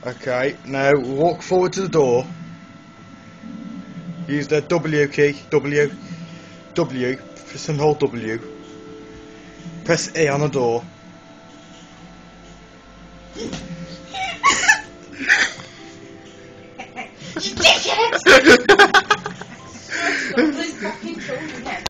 Okay, now walk forward to the door. Use the W key. W. Press and hold W. Press E on the door. You dickhead!